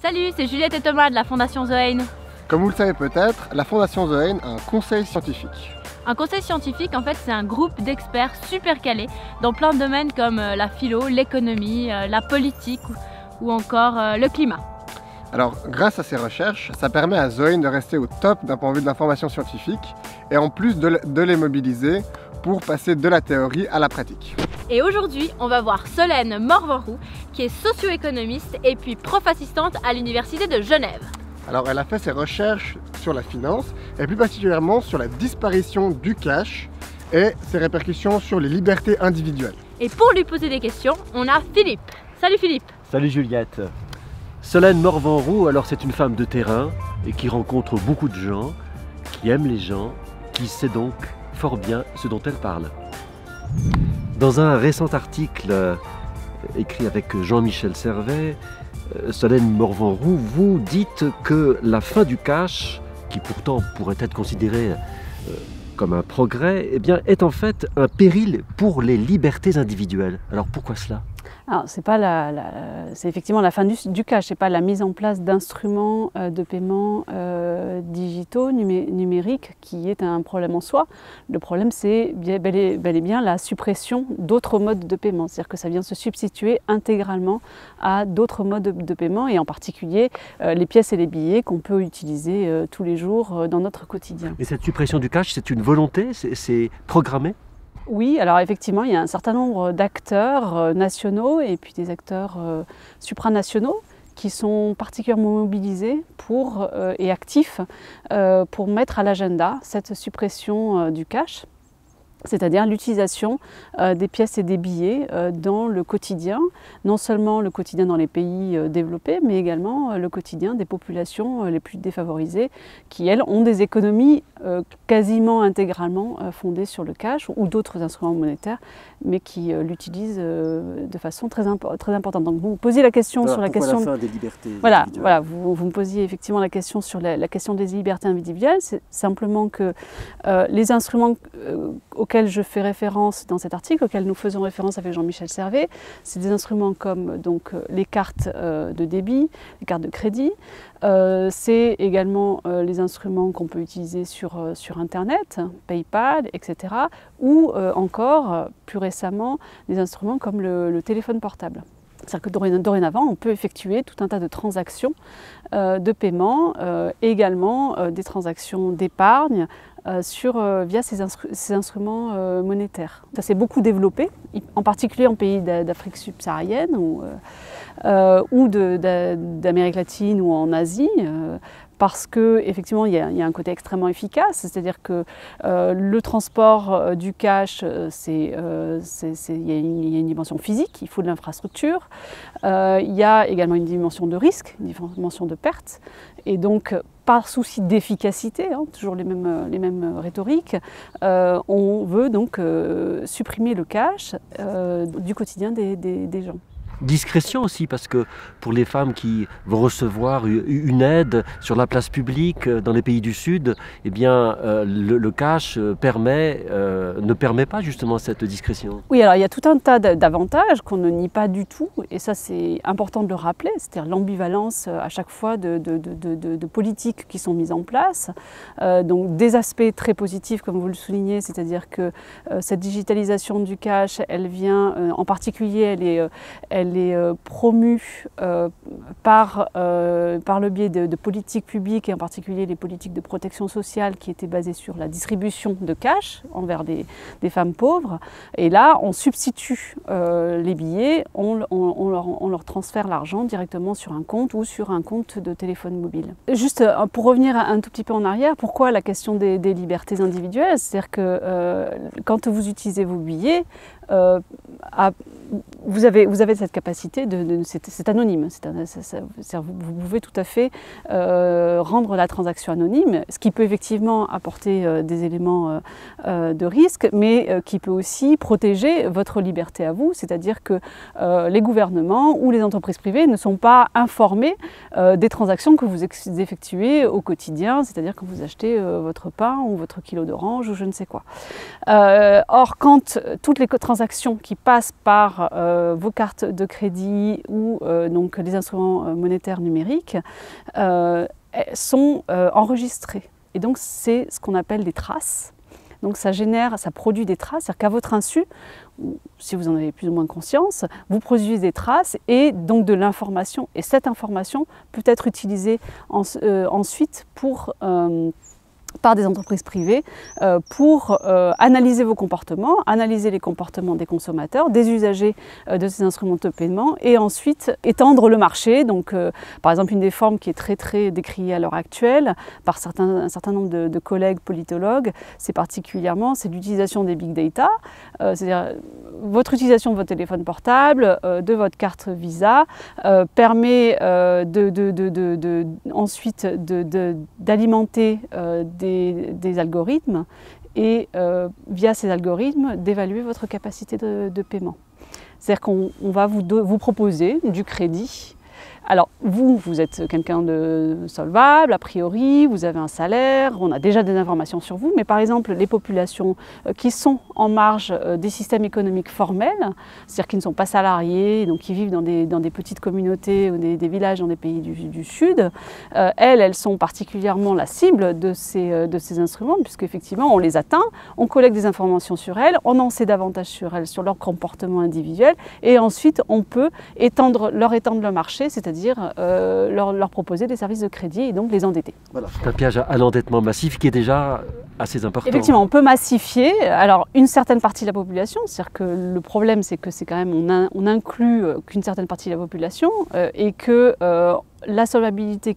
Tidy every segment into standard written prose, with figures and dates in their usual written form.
Salut, c'est Juliette et Thomas de la Fondation The Hain. Comme vous le savez peut-être, la Fondation The Hain a un conseil scientifique. Un conseil scientifique, en fait, c'est un groupe d'experts super calés dans plein de domaines comme la philo, l'économie, la politique ou encore le climat. Alors, grâce à ces recherches, ça permet à The Hain de rester au top d'un point de vue de l'information scientifique et en plus de les mobiliser pour passer de la théorie à la pratique. Et aujourd'hui, on va voir Solène Morvan-Roux, qui est socio-économiste et puis prof assistante à l'Université de Genève. Alors, elle a fait ses recherches sur la finance et plus particulièrement sur la disparition du cash et ses répercussions sur les libertés individuelles. Et pour lui poser des questions, on a Philippe. Salut Philippe. Salut Juliette. Solène Morvan-Roux, alors c'est une femme de terrain et qui rencontre beaucoup de gens, qui aime les gens, qui sait donc fort bien ce dont elle parle. Dans un récent article écrit avec Jean-Michel Servet, Solène Morvan-Roux, vous dites que la fin du cash, qui pourtant pourrait être considérée comme un progrès, eh bien, est en fait un péril pour les libertés individuelles. Alors pourquoi cela ? Alors, c'est effectivement la fin du cash, c'est pas la mise en place d'instruments de paiement digitaux, numériques, qui est un problème en soi. Le problème, c'est bel et bien la suppression d'autres modes de paiement, c'est-à-dire que ça vient se substituer intégralement à d'autres modes de paiement, et en particulier les pièces et les billets qu'on peut utiliser tous les jours dans notre quotidien. Et cette suppression du cash, c'est une volonté, c'est programmé ? Oui, alors effectivement, il y a un certain nombre d'acteurs nationaux et puis des acteurs supranationaux qui sont particulièrement mobilisés et actifs pour mettre à l'agenda cette suppression du cash, c'est-à-dire l'utilisation des pièces et des billets dans le quotidien, non seulement le quotidien dans les pays développés, mais également le quotidien des populations les plus défavorisées, qui, elles, ont des économies quasiment intégralement fondées sur le cash ou d'autres instruments monétaires, mais qui l'utilisent de façon très importante. Donc vous me posiez la question sur la question... la fin des libertés Voilà, vous me posiez effectivement la question sur la question des libertés individuelles. C'est simplement que les instruments auxquels je fais référence dans cet article, auxquels nous faisons référence avec Jean-Michel Servet, c'est des instruments comme donc, les cartes de débit, les cartes de crédit. C'est également les instruments qu'on peut utiliser sur Internet, PayPal, etc. Ou encore, plus récemment, des instruments comme le téléphone portable. C'est-à-dire que dorénavant, on peut effectuer tout un tas de transactions de paiement, également des transactions d'épargne via ces instruments monétaires. Ça s'est beaucoup développé, en particulier en pays d'Afrique subsaharienne ou d'Amérique latine ou en Asie. Parce qu'effectivement, il y a un côté extrêmement efficace, c'est-à-dire que le transport du cash, il y a une dimension physique, il faut de l'infrastructure, il y a également une dimension de risque, une dimension de perte, et donc par souci d'efficacité, toujours les mêmes rhétoriques, on veut donc supprimer le cash du quotidien des gens. Discrétion aussi, parce que pour les femmes qui vont recevoir une aide sur la place publique dans les pays du Sud, eh bien, le cash ne permet pas justement cette discrétion. Oui, alors il y a tout un tas d'avantages qu'on ne nie pas du tout, et ça c'est important de le rappeler, c'est-à-dire l'ambivalence à chaque fois de politiques qui sont mises en place. Donc des aspects très positifs, comme vous le soulignez, c'est-à-dire que cette digitalisation du cash, elle vient, en particulier, elle est promue par le biais de politiques publiques, et en particulier les politiques de protection sociale qui étaient basées sur la distribution de cash envers des femmes pauvres. Et là, on substitue les billets, on leur transfère l'argent directement sur un compte ou sur un compte de téléphone mobile. Juste pour revenir un tout petit peu en arrière, pourquoi la question des libertés individuelles ? C'est-à-dire que quand vous utilisez vos billets, vous avez cette capacité, c'est anonyme, vous pouvez tout à fait rendre la transaction anonyme, ce qui peut effectivement apporter des éléments de risque, mais qui peut aussi protéger votre liberté à vous, c'est-à-dire que les gouvernements ou les entreprises privées ne sont pas informés des transactions que vous effectuez au quotidien, c'est-à-dire que vous achetez votre pain ou votre kilo d'orange ou je ne sais quoi. Or, quand toutes les transactions qui passent par vos cartes de crédit ou donc les instruments monétaires numériques sont enregistrés. Et donc c'est ce qu'on appelle des traces. Donc ça produit des traces, c'est-à-dire qu'à votre insu, si vous en avez plus ou moins conscience, vous produisez des traces et donc de l'information. Et cette information peut être utilisée ensuite par des entreprises privées pour analyser vos comportements, analyser les comportements des consommateurs, des usagers de ces instruments de paiement et ensuite étendre le marché. Donc, par exemple, une des formes qui est très décriée à l'heure actuelle par un certain nombre de collègues politologues, c'est l'utilisation des big data, c'est-à-dire votre utilisation de votre téléphone portable, de votre carte Visa, permet ensuite d'alimenter des algorithmes et via ces algorithmes d'évaluer votre capacité de paiement. C'est-à-dire qu'on va vous proposer du crédit. Alors vous êtes quelqu'un de solvable, a priori, vous avez un salaire, on a déjà des informations sur vous, mais par exemple les populations qui sont en marge des systèmes économiques formels, c'est-à-dire qui ne sont pas salariés, donc qui vivent dans des petites communautés ou des villages dans des pays du Sud, elles sont particulièrement la cible de ces instruments, puisqu'effectivement on les atteint, on collecte des informations sur elles, on en sait davantage sur elles, sur leur comportement individuel, et ensuite on peut étendre le marché, c'est-à-dire leur proposer des services de crédit et donc les endetter. Voilà. C'est un piège à l'endettement massif qui est déjà assez important. Effectivement, on peut massifier alors une certaine partie de la population, c'est-à-dire que le problème c'est que c'est quand même on inclut qu'une certaine partie de la population et que la solvabilité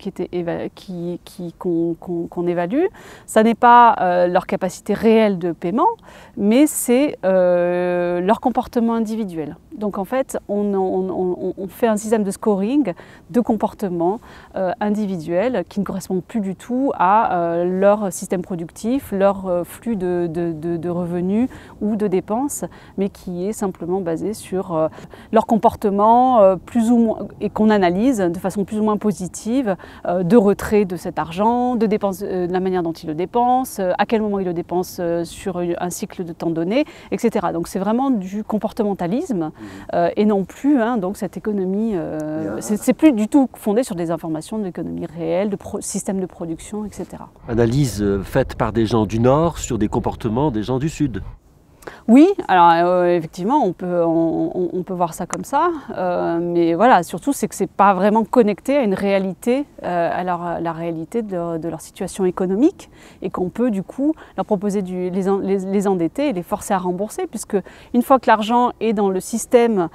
qu'on évalue, ça n'est pas leur capacité réelle de paiement, mais c'est leur comportement individuel. Donc en fait, on fait un système de scoring de comportement individuel qui ne correspond plus du tout à leur système productif, leur flux de revenus ou de dépenses, mais qui est simplement basé sur leur comportement plus ou moins, et qu'on analyse de façon plus ou moins positive, de retrait de cet argent, de dépenses, de la manière dont il le dépense, à quel moment il le dépense sur un cycle de temps donné, etc. Donc c'est vraiment du comportementalisme et non plus donc cette économie, c'est plus du tout fondé sur des informations de l'économie réelle, de système de production, etc. Analyse faite par des gens du Nord sur des comportements des gens du Sud. Oui, alors effectivement, on peut voir ça comme ça, mais voilà, surtout c'est que c'est pas vraiment connecté à une réalité, la réalité de leur situation économique, et qu'on peut du coup leur proposer les endetter et les forcer à rembourser, puisque une fois que l'argent est dans le système,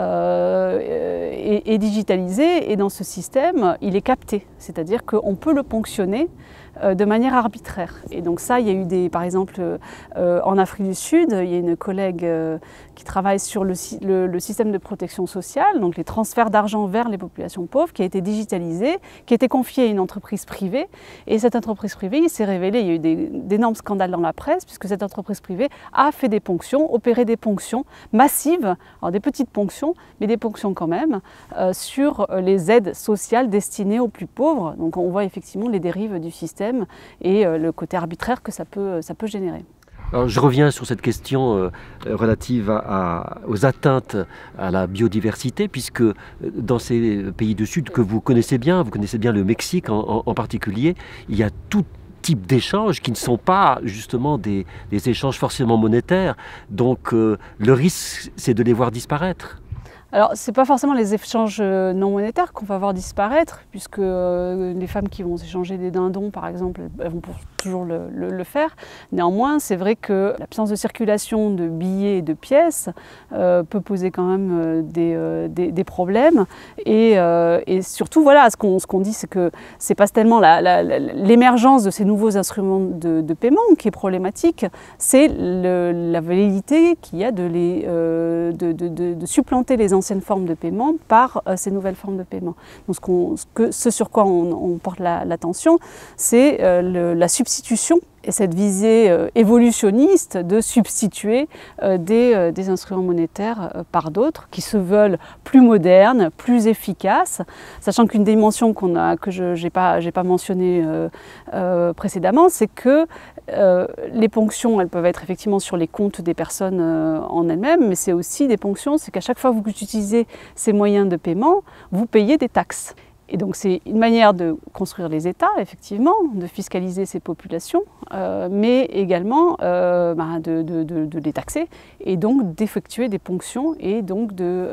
est digitalisé, et dans ce système, il est capté, c'est-à-dire qu'on peut le ponctionner de manière arbitraire. Et donc ça, il y a eu par exemple, en Afrique du Sud, il y a une collègue qui travaille sur le système de protection sociale, donc les transferts d'argent vers les populations pauvres, qui a été digitalisé, qui a été confié à une entreprise privée. Et cette entreprise privée, il s'est révélé, il y a eu d'énormes scandales dans la presse, puisque cette entreprise privée a fait des ponctions, opéré des ponctions massives, alors des petites ponctions, mais des ponctions quand même, sur les aides sociales destinées aux plus pauvres. Donc on voit effectivement les dérives du système et le côté arbitraire que ça peut générer. Alors, je reviens sur cette question relative aux atteintes à la biodiversité, puisque dans ces pays du Sud que vous connaissez bien le Mexique en particulier, il y a tout type d'échanges qui ne sont pas justement des échanges forcément monétaires. Donc le risque, c'est de les voir disparaître. Alors, ce n'est pas forcément les échanges non monétaires qu'on va voir disparaître, puisque les femmes qui vont s'échanger des dindons, par exemple, elles vont toujours le faire. Néanmoins, c'est vrai que l'absence de circulation de billets et de pièces peut poser quand même des problèmes. Et surtout, voilà, ce qu'on dit, c'est que ce n'est pas tellement l'émergence de ces nouveaux instruments de paiement qui est problématique, c'est la velléité qu'il y a de supplanter les anciennes formes de paiement par ces nouvelles formes de paiement. Donc ce sur quoi on porte l'attention, c'est la substitution et cette visée évolutionniste de substituer des instruments monétaires par d'autres qui se veulent plus modernes, plus efficaces, sachant qu'une dimension que je n'ai pas mentionnée précédemment, c'est que les ponctions, elles peuvent être effectivement sur les comptes des personnes en elles-mêmes, mais c'est aussi des ponctions, c'est qu'à chaque fois que vous utilisez ces moyens de paiement, vous payez des taxes. Et donc c'est une manière de construire les États, effectivement, de fiscaliser ces populations, mais également de les taxer et donc d'effectuer des ponctions et donc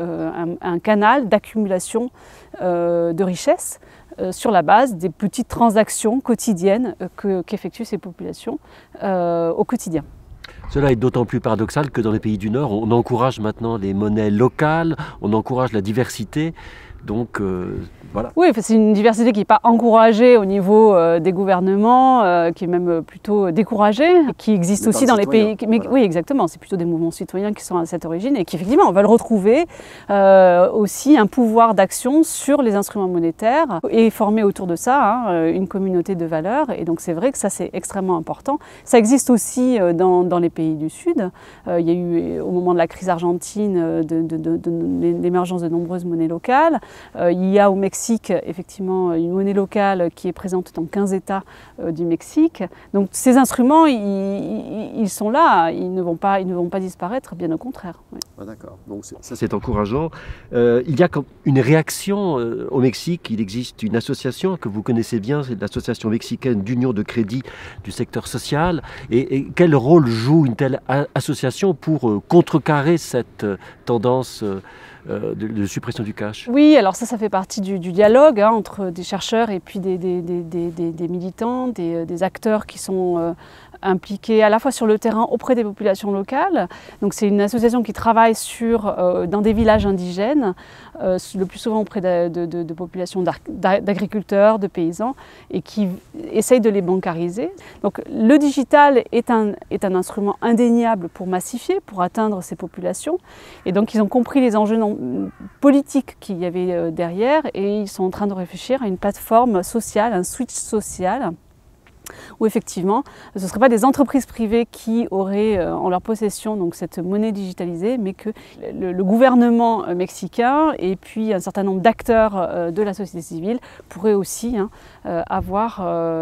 un canal d'accumulation de richesses sur la base des petites transactions quotidiennes qu'effectuent ces populations au quotidien. Cela est d'autant plus paradoxal que dans les pays du Nord, on encourage maintenant les monnaies locales, on encourage la diversité. Donc voilà. Oui, c'est une diversité qui n'est pas encouragée au niveau des gouvernements, qui est même plutôt découragée, qui existe aussi dans les pays. Mais, voilà. Oui, exactement. C'est plutôt des mouvements citoyens qui sont à cette origine et qui effectivement veulent retrouver aussi un pouvoir d'action sur les instruments monétaires et former autour de ça une communauté de valeurs. Et donc c'est vrai que ça c'est extrêmement important. Ça existe aussi dans les pays du Sud. Il y a eu au moment de la crise argentine l'émergence de nombreuses monnaies locales. Il y a au Mexique effectivement une monnaie locale qui est présente dans 15 États du Mexique. Donc ces instruments, ils sont là, ils ne vont pas disparaître, bien au contraire. Oui. Ah, d'accord, donc ça c'est encourageant. Il y a une réaction au Mexique, il existe une association que vous connaissez bien, c'est l'association mexicaine d'union de crédit du secteur social. Et quel rôle joue une telle association pour contrecarrer cette tendance de suppression du cash? Oui, alors ça fait partie du dialogue entre des chercheurs et puis des militants, des acteurs qui sont impliqués à la fois sur le terrain auprès des populations locales. Donc c'est une association qui travaille dans des villages indigènes, le plus souvent auprès de populations d'agriculteurs, de paysans, et qui essaye de les bancariser. Donc le digital est un instrument indéniable pour massifier, pour atteindre ces populations. Et donc ils ont compris les enjeux politiques qu'il y avait derrière et ils sont en train de réfléchir à une plateforme sociale, un switch social, où effectivement, ce ne seraient pas des entreprises privées qui auraient en leur possession donc, cette monnaie digitalisée, mais que le gouvernement mexicain et puis un certain nombre d'acteurs de la société civile pourraient aussi avoir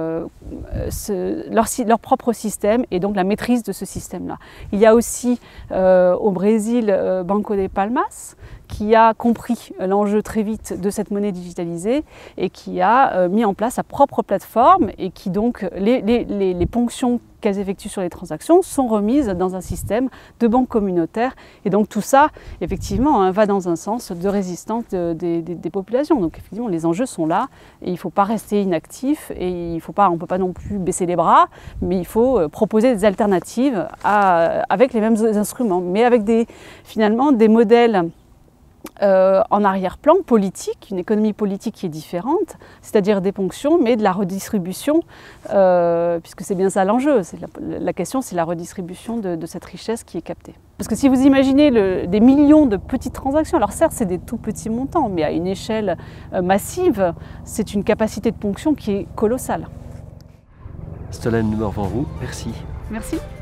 leur propre système et donc la maîtrise de ce système-là. Il y a aussi au Brésil Banco de Palmas, qui a compris l'enjeu très vite de cette monnaie digitalisée et qui a mis en place sa propre plateforme et qui donc les ponctions qu'elles effectuent sur les transactions sont remises dans un système de banque communautaire. Et donc tout ça, effectivement, va dans un sens de résistance des populations. Donc effectivement, les enjeux sont là et il ne faut pas rester inactif et on ne peut pas non plus baisser les bras, mais il faut proposer des alternatives avec les mêmes instruments, mais avec finalement des modèles en arrière-plan politique, une économie politique qui est différente, c'est-à-dire des ponctions, mais de la redistribution, puisque c'est bien ça l'enjeu. La question, c'est la redistribution de cette richesse qui est captée. Parce que si vous imaginez des millions de petites transactions, alors certes, c'est des tout petits montants, mais à une échelle massive, c'est une capacité de ponction qui est colossale. Solène Morvan-Roux, merci. Merci.